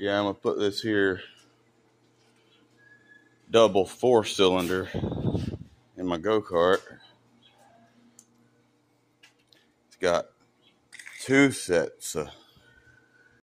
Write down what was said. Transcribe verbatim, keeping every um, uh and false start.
Yeah, I'm gonna put this here double four cylinder in my go-kart. It's got two sets of